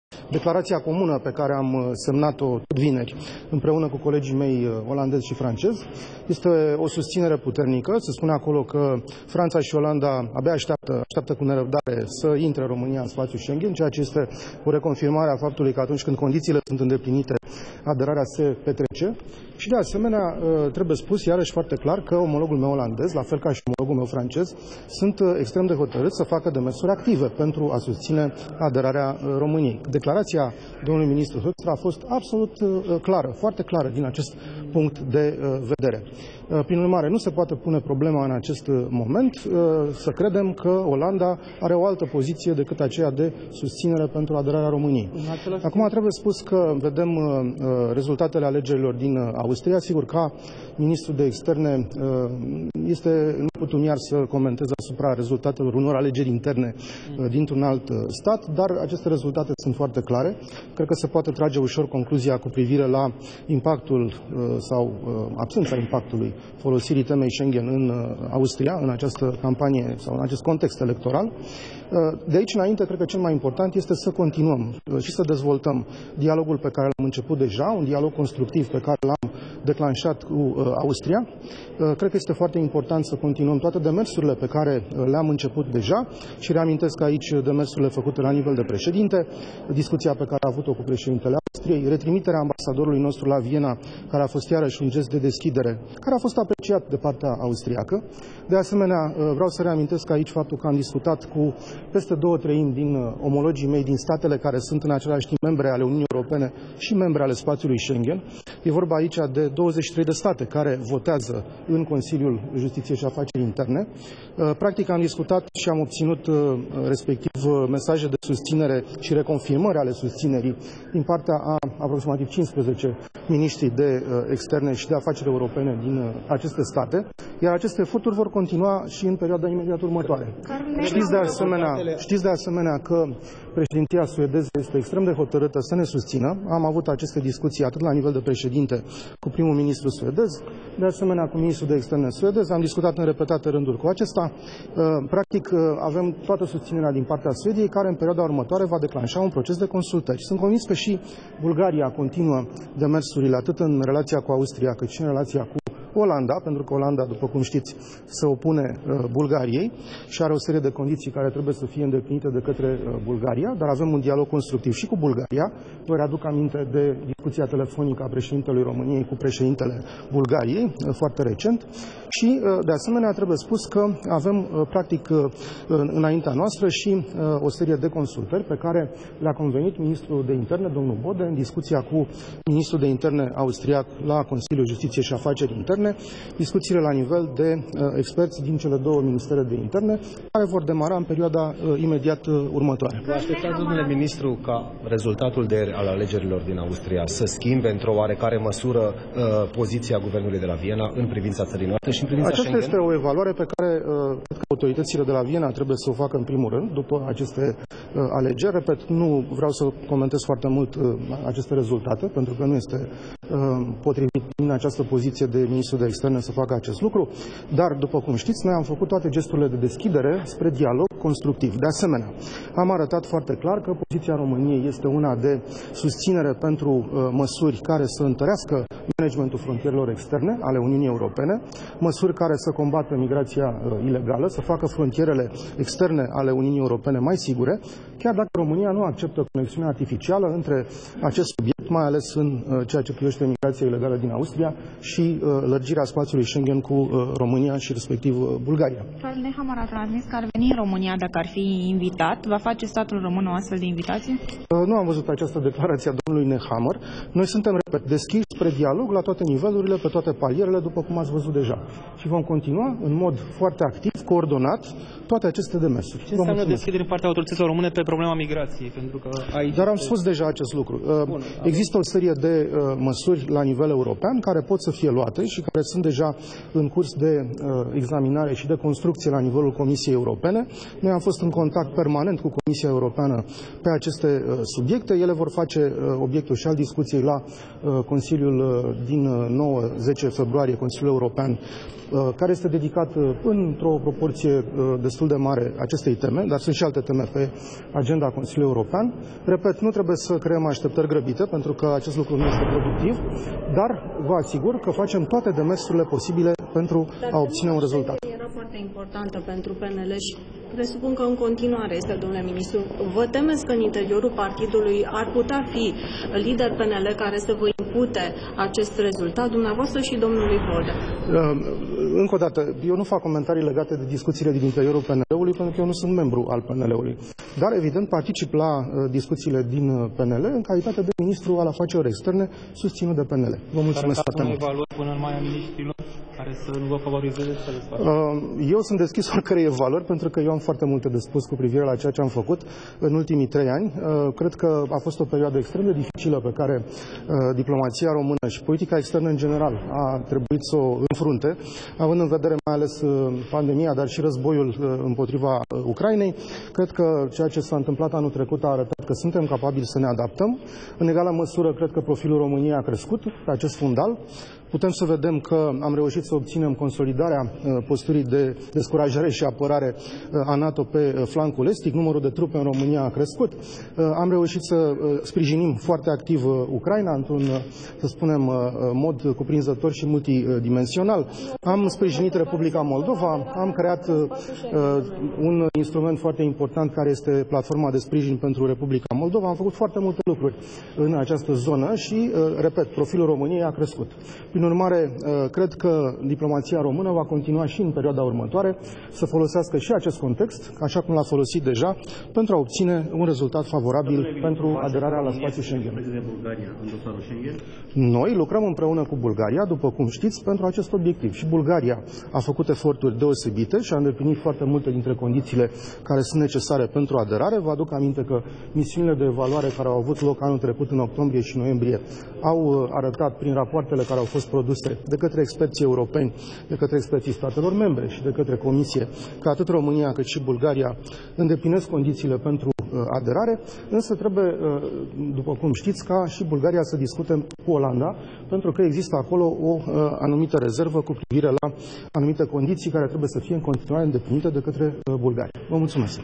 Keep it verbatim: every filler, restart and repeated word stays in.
Declarația comună pe care am semnat-o tot vineri împreună cu colegii mei olandezi și francezi este o susținere puternică. Se spune acolo că Franța și Olanda abia așteaptă, așteaptă cu nerăbdare să intre România în spațiul Schengen, ceea ce este o reconfirmare a faptului că atunci când condițiile sunt îndeplinite, aderarea se petrece. Și de asemenea trebuie spus iarăși foarte clar că omologul meu olandez, la fel ca și omologul meu francez, sunt extrem de hotărâți să facă demersuri active pentru a susține aderarea României. Declarația domnului ministru Hoekstra a fost absolut clară, foarte clară din acest punct de vedere. Prin urmare, nu se poate pune problema în acest moment să credem că Olanda are o altă poziție decât aceea de susținere pentru aderarea României. Acum trebuie spus că vedem rezultatele alegerilor din Austria. Sigur, ca ministru de externe este neputumiar să comentez asupra rezultatelor unor alegeri interne dintr-un alt stat, dar aceste rezultate sunt foarte clare. Cred că se poate trage ușor concluzia cu privire la impactul sau absența impactului folosirii temei Schengen în Austria, în această campanie sau în acest context electoral. De aici înainte, cred că cel mai important este să continuăm și să dezvoltăm dialogul pe care l-am început deja, un dialog constructiv pe care l-am declanșat cu Austria. Cred că este foarte important să continuăm toate demersurile pe care le-am început deja și reamintesc aici demersurile făcute la nivel de președinte, discuția pe care a avut-o cu președintele Austriei, retrimiterea ambasadorului nostru la Viena, care a fost iarăși un gest de deschidere, care a fost apreciat de partea austriacă. De asemenea, vreau să reamintesc aici faptul că am discutat cu peste două treimi din omologii mei din statele care sunt în același timp membre ale Uniunii Europene și membre ale spațiului Schengen. E vorba aici de douăzeci și trei de state care votează în Consiliul Justiției și Afaceri Interne. Practic am discutat și am obținut respectiv mesaje de susținere și reconfirmări ale susținerii din partea a aproximativ cincisprezece miniștri de externe și de afaceri europene din aceste state, iar aceste eforturi vor continua și în perioada imediat următoare. Știți de asemenea, știți de asemenea că președinția suedeză este extrem de hotărâtă să ne susțină. Am avut aceste discuții atât la nivel de președinte cu primul ministru suedez, de asemenea cu ministrul de externe suedez. Am discutat în repetate rânduri cu acesta. Practic avem toată susținerea din partea Suediei, care în perioada următoare va declanșa un proces de consultări. Sunt convins că și Bulgaria continuă demersurile atât în relația cu Austria cât și în relația cu Olanda, pentru că Olanda, după cum știți, se opune uh, Bulgariei și are o serie de condiții care trebuie să fie îndeplinite de către uh, Bulgaria, dar avem un dialog constructiv și cu Bulgaria. Vă readuc aminte de discuția telefonică a președintelui României cu președintele Bulgariei, uh, foarte recent. Și, uh, de asemenea, trebuie spus că avem, uh, practic, uh, înaintea noastră și uh, o serie de consultări pe care le-a convenit ministrul de interne, domnul Bode, în discuția cu ministrul de interne austriac la Consiliul Justiției și Afaceri Interne, discuțiile la nivel de uh, experți din cele două ministere de interne, care vor demara în perioada uh, imediat uh, următoare. Vă așteptați, domnule ministru, ca rezultatul de al alegerilor din Austria să schimbe într-o oarecare măsură uh, poziția guvernului de la Viena în privința țării noastre și în privința Aceasta Schengen? este o evaluare pe care uh, cred că autoritățile de la Viena trebuie să o facă în primul rând, după aceste uh, alegeri. Repet, nu vreau să comentez foarte mult uh, aceste rezultate, pentru că nu este uh, potrivit din această poziție de ministru de externe să facă acest lucru, dar, după cum știți, noi am făcut toate gesturile de deschidere spre dialog constructiv. De asemenea, am arătat foarte clar că poziția României este una de susținere pentru uh, măsuri care să întărească managementul frontierelor externe ale Uniunii Europene, măsuri care să combată migrația uh, ilegală, să facă frontierele externe ale Uniunii Europene mai sigure, chiar dacă România nu acceptă conexiunea artificială între acest subiect, mai ales în uh, ceea ce privește migrația ilegală din Austria și uh, lărgirea spațiului Schengen cu uh, România și respectiv uh, Bulgaria. Charles Nehammer a transmis că ar veni în România dacă ar fi invitat. Va face statul român o astfel de invitație? Uh, nu am văzut această declarație a domnului Nehammer. Noi suntem, repet, deschiși spre dialog la toate nivelurile, pe toate palierele, după cum ați văzut deja. Și vom continua în mod foarte activ, coordonat, toate aceste demersuri. Ce înseamnă deschidere în partea autorităților române pe problema migrației? Pentru că aici Dar am spus deja acest lucru. Bun, Există o serie de uh, măsuri la nivel european care pot să fie luate și care sunt deja în curs de uh, examinare și de construcție la nivelul Comisiei Europene. Noi am fost în contact permanent cu Comisia Europeană pe aceste uh, subiecte. Ele vor face uh, obiectul și al discuției la uh, Consiliul uh, din nouă zece februarie, Consiliul European, care este dedicat într-o proporție destul destul de mare acestei teme, dar sunt și alte teme pe agenda Consiliului European. Repet, nu trebuie să creăm așteptări grăbite, pentru că acest lucru nu este productiv, dar vă asigur că facem toate demersurile posibile pentru a obține un rezultat. Era foarte importantă pentru P N L și presupun că în continuare este, domnule ministru. Vă temeți că în interiorul partidului ar putea fi lider P N L care să vă impute acest rezultat, dumneavoastră și domnului Vodă? Încă o dată, eu nu fac comentarii legate de discuțiile din interiorul P N L-ului, pentru că eu nu sunt membru al P N L-ului. Dar, evident, particip la discuțiile din P N L în calitate de ministru al afacerilor externe susținut de P N L. Vă mulțumesc foarte mult. Evaluări până în mai a ministrilor care să nu vă favorizeze să le facă? Eu sunt deschis oricărei evaluări, pentru că eu am foarte multe de spus cu privire la ceea ce am făcut în ultimii trei ani. Cred că a fost o perioadă extrem de dificilă pe care diplomația română și politica externă în general a trebuit să o înfrunte, având în vedere mai ales pandemia, dar și războiul împotriva Ucrainei. Cred că ceea ce s-a întâmplat anul trecut a arătat că suntem capabili să ne adaptăm. În egală măsură, cred că profilul României a crescut pe acest fundal. Putem să vedem că am reușit să obținem consolidarea posturii de descurajare și apărare a NATO pe flancul estic. Numărul de trupe în România a crescut. Am reușit să sprijinim foarte activ Ucraina într-un, să spunem, mod cuprinzător și multidimensional. Am sprijinit Republica Moldova, am creat un instrument foarte important care este platforma de sprijin pentru Republica Moldova. Am făcut foarte multe lucruri în această zonă și, repet, profilul României a crescut. Prin urmare, cred că diplomația română va continua și în perioada următoare să folosească și acest context, așa cum l-a folosit deja, pentru a obține un rezultat favorabil pentru aderarea la spațiul Schengen. Noi lucrăm împreună cu Bulgaria, după cum știți, pentru acest obiectiv. Și Bulgaria a făcut eforturi deosebite și a îndeplinit foarte multe dintre condițiile care sunt necesare pentru aderare. Vă aduc aminte că misiunile de evaluare care au avut loc anul trecut în octombrie și noiembrie au arătat prin rapoartele care au fost produse de către experții europeni, de către experții statelor membre și de către Comisie, că atât România cât și Bulgaria îndeplinesc condițiile pentru aderare, însă trebuie, după cum știți, ca și Bulgaria să discute cu Olanda, pentru că există acolo o anumită rezervă cu privire la anumite condiții care trebuie să fie în continuare îndeplinite de către Bulgaria. Vă mulțumesc!